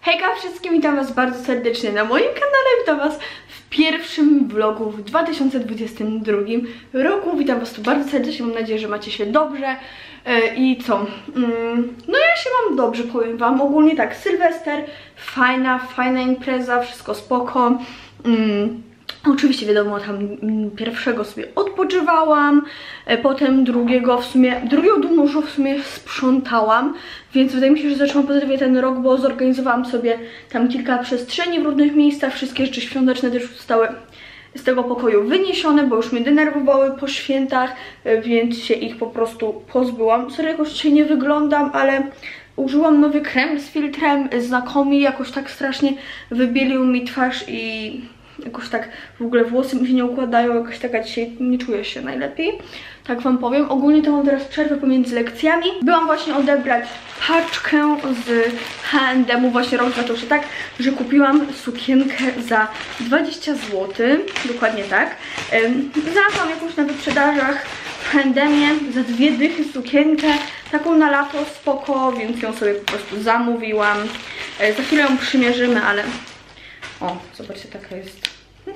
Hejka wszystkim, witam was bardzo serdecznie na moim kanale, witam was w pierwszym vlogu w 2022 roku. Witam was tu bardzo serdecznie, mam nadzieję, że macie się dobrze. I co? No ja się mam dobrze, powiem wam. Ogólnie tak, Sylwester, fajna impreza, wszystko spoko. Oczywiście wiadomo, tam pierwszego sobie odpoczywałam, potem drugiego dużo w sumie sprzątałam, więc wydaje mi się, że zaczęłam pozytywnie ten rok, bo zorganizowałam sobie tam kilka przestrzeni w różnych miejscach, wszystkie rzeczy świąteczne też zostały z tego pokoju wyniesione, bo już mnie denerwowały po świętach, więc się ich po prostu pozbyłam. Serio, jakoś dzisiaj nie wyglądam, ale użyłam nowy krem z filtrem znakomi, jakoś tak strasznie wybielił mi twarz i jakoś tak w ogóle włosy mi się nie układają, jakoś taka dzisiaj nie czuję się najlepiej, tak wam powiem. Ogólnie to mam teraz przerwę pomiędzy lekcjami. Byłam właśnie odebrać paczkę z H&M-u, właśnie rok zaczął się tak, że kupiłam sukienkę za 20 zł, dokładnie tak. Znalazłam jakąś na wyprzedażach w H&M-ie za 2 dychy sukienkę, taką na lato spoko, więc ją sobie po prostu zamówiłam. Za chwilę ją przymierzymy, ale o, zobaczcie, taka jest.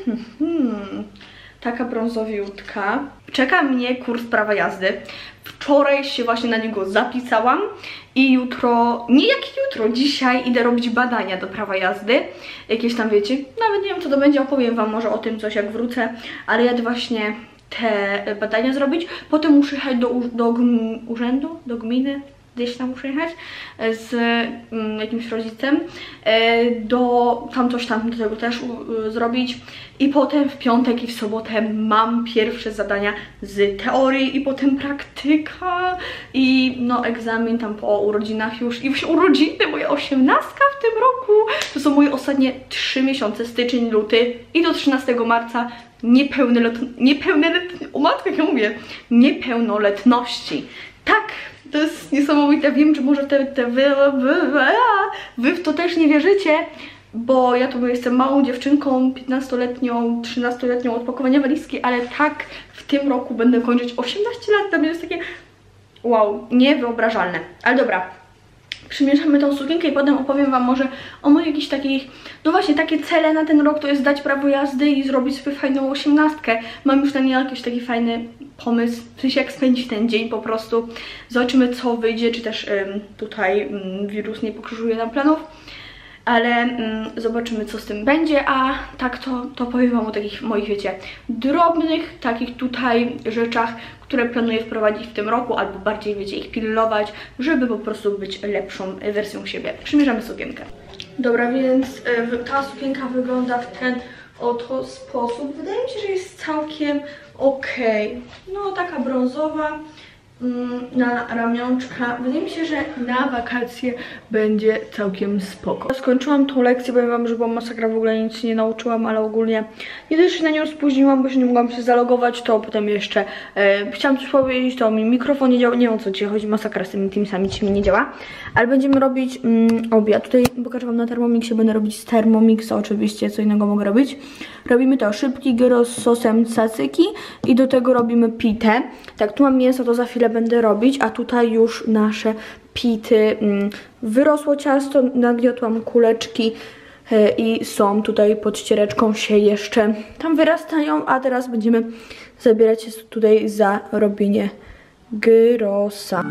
Taka brązowiutka. Czeka mnie kurs prawa jazdy. Wczoraj się właśnie na niego zapisałam i jutro, dzisiaj idę robić badania do prawa jazdy. Jakieś tam, wiecie, nawet nie wiem co to będzie, opowiem wam może o tym coś jak wrócę, ale jadę właśnie te badania zrobić. Potem muszę jechać do urzędu, do gminy, gdzieś tam muszę jechać z jakimś rodzicem, tam coś tam do tego też zrobić i potem w piątek i w sobotę mam pierwsze zadania z teorii i potem praktyka i no egzamin tam po urodzinach już i właśnie urodziny, moja 18 w tym roku, to są moje ostatnie 3 miesiące, styczeń, luty i do 13 marca niepełnoletności. Tak, to jest niesamowite, wiem, że może wy w to też nie wierzycie, bo ja tu jestem małą dziewczynką, 15-letnią, 13-letnią od pakowania walizki, ale tak w tym roku będę kończyć 18 lat, to jest takie wow, niewyobrażalne. Ale dobra, przymierzamy tą sukienkę i potem opowiem wam może o moich jakichś takich, no właśnie takie cele na ten rok, to jest dać prawo jazdy i zrobić sobie fajną 18. Mam już na nie jakiś taki fajny pomysł, w sensie jak spędzić ten dzień po prostu. Zobaczymy co wyjdzie, czy też tutaj wirus nie pokrzyżuje nam planów. Ale zobaczymy co z tym będzie, a tak to powiem wam o takich moich, wiecie, drobnych takich tutaj rzeczach, które planuję wprowadzić w tym roku, albo bardziej, wiecie, ich pilnować, żeby po prostu być lepszą wersją siebie. Przymierzamy sukienkę. Dobra, więc ta sukienka wygląda w ten oto sposób. Wydaje mi się, że jest całkiem okej. No taka brązowa na ramionczka. Wydaje mi się, że na wakacje będzie całkiem spoko. Skończyłam tą lekcję, powiem wam, że była masakra, w ogóle nic się nie nauczyłam, ale ogólnie nie też się na nią spóźniłam, bo się nie mogłam się zalogować, to potem jeszcze chciałam coś powiedzieć, to mi mikrofon nie działa, nie wiem o co ci chodzi, masakra z tymi Teamsami, ci mi nie działa, ale będziemy robić obiad. Tutaj pokażę wam na Thermomixie, będę robić z Thermomixa oczywiście, co innego mogę robić. Robimy to szybki gyros z sosem tzatziki i do tego robimy pitę. Tak, tu mam mięso, to za chwilę będę robić, a tutaj już nasze pity. Wyrosło ciasto, nagniotłam kuleczki i są tutaj pod ściereczką, się jeszcze tam wyrastają, a teraz będziemy zabierać się tutaj za robienie gyrosa.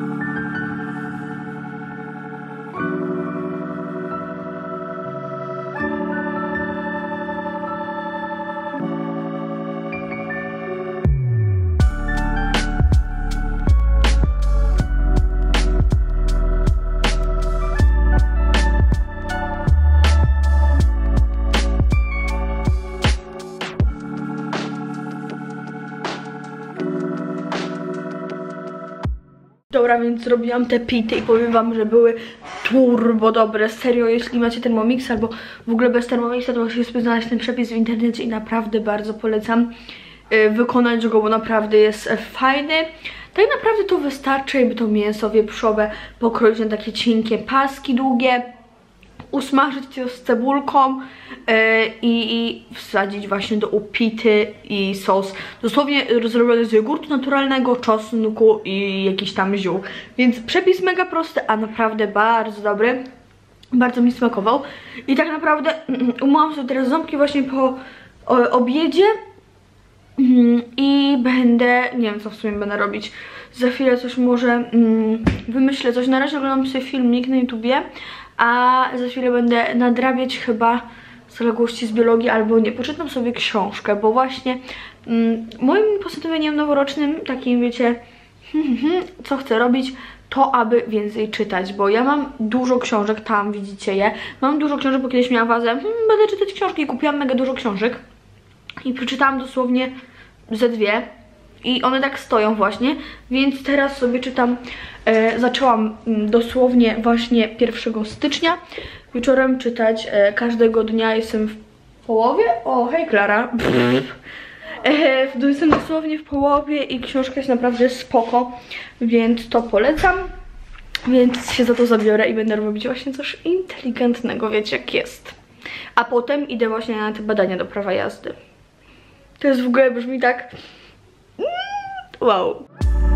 Dobra, więc zrobiłam te pity i powiem wam, że były turbo dobre. Serio, jeśli macie Thermomix albo w ogóle bez Thermomixa, to musicie sobie znaleźć ten przepis w internecie i naprawdę bardzo polecam wykonać go, bo naprawdę jest fajny. Tak naprawdę to wystarczy, jakby to mięso wieprzowe pokroić na takie cienkie paski długie, usmażyć to z cebulką i wsadzić właśnie do upity i sos. Dosłownie zrobiony z jogurtu naturalnego, czosnku i jakiś tam ziół. Więc przepis mega prosty, a naprawdę bardzo dobry. Bardzo mi smakował. I tak naprawdę umyłam sobie teraz ząbki właśnie po obiedzie. I będę, nie wiem co w sumie będę robić. Za chwilę coś może wymyślę coś. Na razie oglądam sobie filmik na YouTubie, a za chwilę będę nadrabiać chyba zaległości z biologii albo nie. Poczytam sobie książkę, bo właśnie moim postanowieniem noworocznym, takim wiecie, co chcę robić, to aby więcej czytać, bo ja mam dużo książek, tam widzicie je. Mam dużo książek, bo kiedyś miałam wazę, będę czytać książki i kupiłam mega dużo książek. I przeczytałam dosłownie ze 2 i one tak stoją właśnie, więc teraz sobie czytam, zaczęłam dosłownie właśnie 1 stycznia wieczorem czytać, każdego dnia jestem w połowie, o hej Klara, jestem dosłownie w połowie i książka jest naprawdę spoko, więc to polecam, więc się za to zabiorę i będę robić właśnie coś inteligentnego, wiecie jak jest. A potem idę właśnie na te badania do prawa jazdy. To jest w ogóle brzmi tak... wow.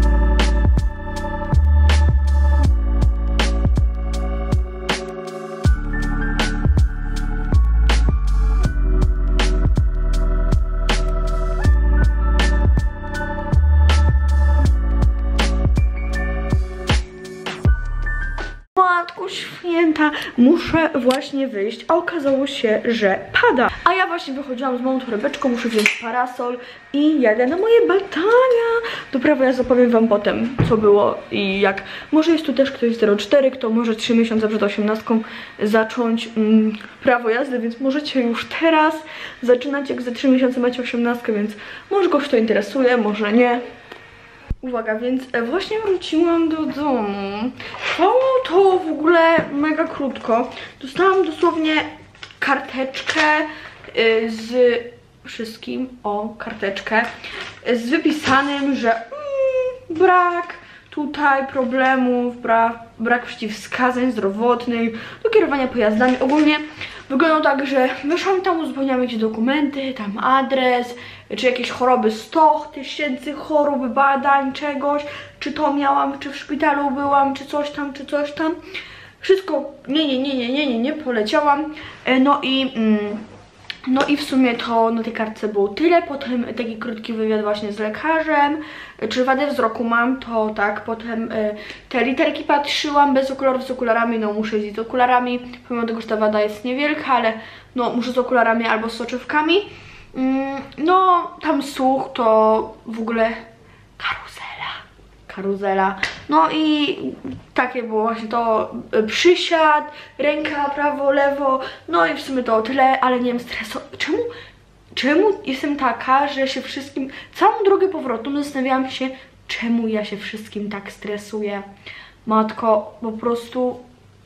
Matko święta, muszę właśnie wyjść, a okazało się, że pada. A ja właśnie wychodziłam z małą torebeczką, muszę wziąć parasol i jadę na moje badania. Dobra, ja zapowiem wam potem, co było i jak. Może jest tu też ktoś 04, kto może 3 miesiące przed 18 zacząć prawo jazdy, więc możecie już teraz zaczynać, jak za 3 miesiące macie 18, więc może kogoś to interesuje, może nie. Uwaga, więc właśnie wróciłam do domu. Trwało to w ogóle mega krótko. Dostałam dosłownie karteczkę z wszystkim, karteczkę z wypisanym, że brak tutaj problemów, brak przeciwwskazań zdrowotnych do kierowania pojazdami. Ogólnie wyglądało tak, że wyszłam tam, uzupełniałam jakieś dokumenty, tam adres, czy jakieś choroby 100 000 chorób, badań, czegoś, czy to miałam, czy w szpitalu byłam, czy coś tam, czy coś tam. Wszystko nie, poleciałam. No i w sumie to na tej kartce było tyle, potem taki krótki wywiad właśnie z lekarzem, czy wadę wzroku mam, to tak, potem te literki patrzyłam bez okularów, z okularami, no muszę jeździć z okularami, pomimo tego, że ta wada jest niewielka, ale no muszę z okularami albo z soczewkami. No tam słuch to w ogóle karuzela. No i takie było właśnie to, przysiad, ręka, prawo, lewo, no i w sumie to tyle, ale nie wiem, czemu jestem taka, że się wszystkim, całą drogę powrotną zastanawiałam się, czemu ja się wszystkim tak stresuję. Matko, po prostu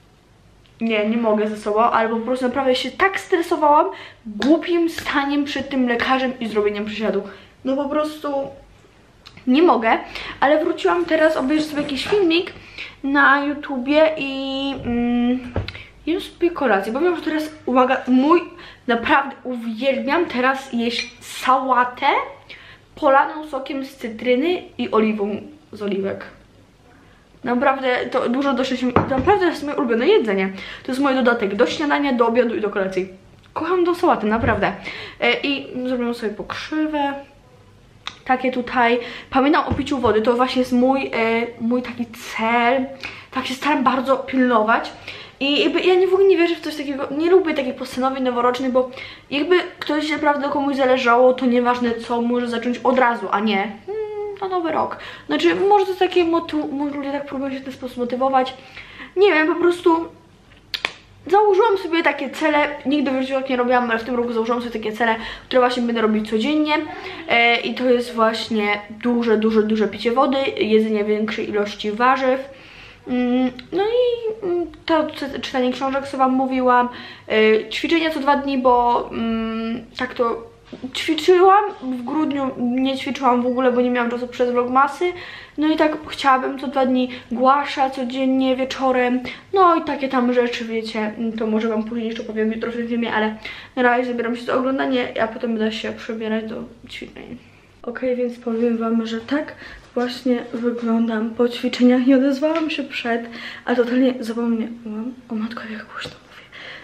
nie mogę ze sobą, ale po prostu naprawdę się tak stresowałam głupim staniem przed tym lekarzem i zrobieniem przysiadu. No po prostu nie mogę, ale wróciłam teraz obejrzeć sobie jakiś filmik na YouTubie i jem sobie kolację. Powiem, że teraz, uwaga, naprawdę uwielbiam teraz jeść sałatę polaną sokiem z cytryny i oliwą z oliwek. Naprawdę to dużo do naprawdę to jest moje ulubione jedzenie. To jest mój dodatek do śniadania, do obiadu i do kolacji. Kocham tą sałatę, naprawdę. I zrobię sobie pokrzywę. Takie tutaj, pamiętam o piciu wody, to właśnie jest mój taki cel, tak się staram bardzo pilnować i jakby ja w ogóle nie wierzę w coś takiego, nie lubię takich postanowień noworocznych, bo jakby ktoś naprawdę komuś zależało, to nieważne co, może zacząć od razu, a nie na nowy rok. Znaczy może to jest takie, może ludzie tak próbują się w ten sposób motywować, nie wiem, po prostu założyłam sobie takie cele, nigdy w życiu tak nie robiłam, ale w tym roku założyłam sobie takie cele, które właśnie będę robić codziennie i to jest właśnie duże picie wody, jedzenie większej ilości warzyw, no i to czytanie książek, co wam mówiłam, ćwiczenia co 2 dni, bo tak to ćwiczyłam, w grudniu nie ćwiczyłam w ogóle, bo nie miałam czasu przez vlogmasy, no i tak chciałabym co 2 dni głasza codziennie wieczorem, no i takie tam rzeczy, wiecie, to może wam później jeszcze powiem jutro w tym filmie, ale na razie zabieram się za oglądanie, a potem będę się przebierać do ćwiczeń. Okej, więc powiem wam, że tak właśnie wyglądam po ćwiczeniach, nie odezwałam się przed, a totalnie zapomniałam, o matko jak głośno.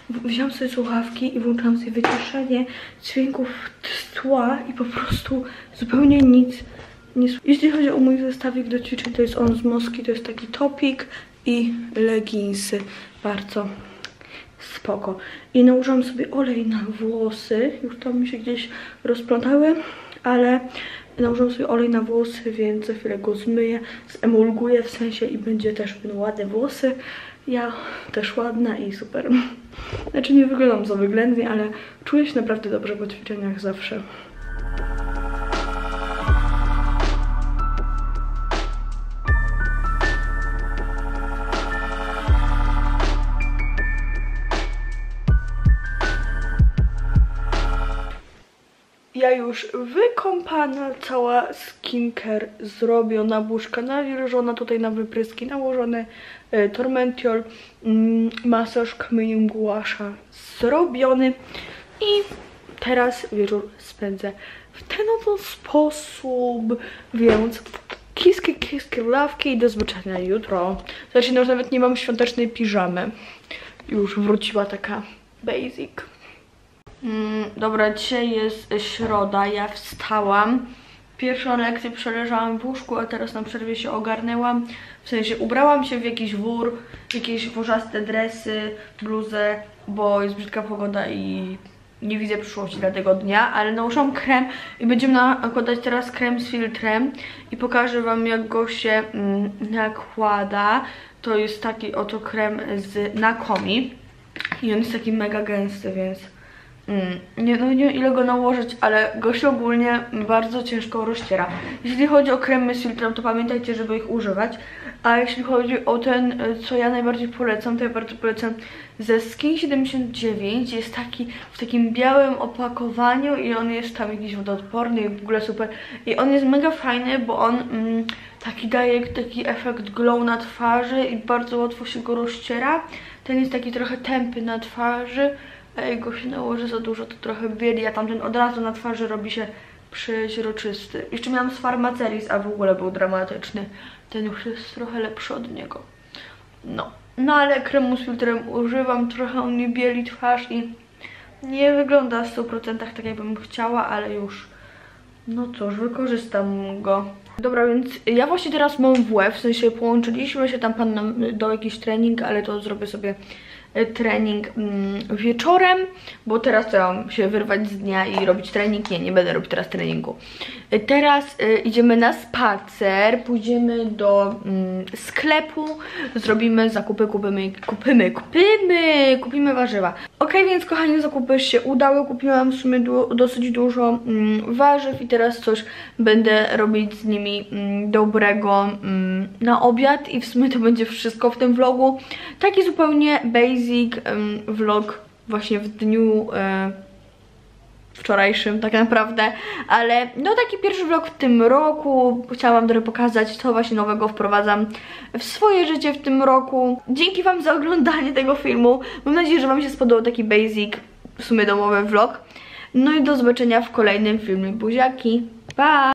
wziąłam sobie słuchawki i włączyłam sobie wyciszenie dźwięków z tła i po prostu zupełnie nic nie. Jeśli chodzi o mój zestawik do ćwiczeń, to jest on z Moski, to jest taki topik i leginsy. Bardzo spoko. I nałożyłam sobie olej na włosy. Już tam mi się gdzieś rozplątały, ale nałożyłam sobie olej na włosy, więc za chwilę go zmyję, zemulguję w sensie i będą ładne włosy. Ja też ładna i super. Znaczy nie wyglądam za wyględnie, ale czuję się naprawdę dobrze po ćwiczeniach zawsze. Ja już wykąpana, cała skincare zrobiona, buźka nawilżona, tutaj na wypryski nałożone, tormentiol, masaż kamieniem guasza zrobiony i teraz wieczór spędzę w ten oto sposób, więc kiski, lawki i do zobaczenia jutro. Znaczy, no już nawet nie mam świątecznej piżamy, już wróciła taka basic. Dobra, dzisiaj jest środa, ja wstałam. Pierwszą lekcję przeleżałam w łóżku, a teraz na przerwie się ogarnęłam. W sensie ubrałam się w jakiś wór, jakieś wórzaste dresy, bluzę, bo jest brzydka pogoda i nie widzę przyszłości dla tego dnia, ale nałożyłam krem i będziemy nakładać teraz krem z filtrem i pokażę wam, jak go się nakłada. To jest taki oto krem z Nakomi i on jest taki mega gęsty, więc nie wiem ile go nałożyć, ale go się ogólnie bardzo ciężko rozciera. Jeśli chodzi o kremy z filtrem, to pamiętajcie, żeby ich używać. A jeśli chodzi o ten, co ja najbardziej polecam, to ja bardzo polecam ze Skin 79. Jest taki w takim białym opakowaniu i on jest tam jakiś wodoodporny i w ogóle super. I on jest mega fajny, bo on taki daje taki efekt glow na twarzy i bardzo łatwo się go rozciera. Ten jest taki trochę tępy na twarzy. A jak go się nałoży za dużo, to trochę bieli, a tamten od razu na twarzy robi się przeźroczysty. Jeszcze miałam z Pharmacelis, a w ogóle był dramatyczny. Ten już jest trochę lepszy od niego. No ale kremu z filtrem używam, trochę on mi bieli twarz i nie wygląda w 100% tak, jakbym chciała, ale już, no cóż, wykorzystam go. Dobra, więc ja właśnie teraz mam WF, w sensie połączyliśmy się, tam pan nam dał jakiś trening, ale to zrobię sobie trening wieczorem, bo teraz to ja mam się wyrwać z dnia i robić trening. Nie będę robić teraz treningu. Teraz idziemy na spacer, pójdziemy do sklepu, zrobimy zakupy, kupimy warzywa. Ok, więc kochani, zakupy się udały, kupiłam w sumie dosyć dużo warzyw i teraz coś będę robić z nimi dobrego na obiad i w sumie to będzie wszystko w tym vlogu. Taki zupełnie basic vlog właśnie w dniu wczorajszym tak naprawdę, ale no taki pierwszy vlog w tym roku. Chciałam wam trochę pokazać, co właśnie nowego wprowadzam w swoje życie w tym roku. Dzięki wam za oglądanie tego filmu. Mam nadzieję, że wam się spodobał taki basic, w sumie domowy vlog. No i do zobaczenia w kolejnym filmie. Buziaki, pa!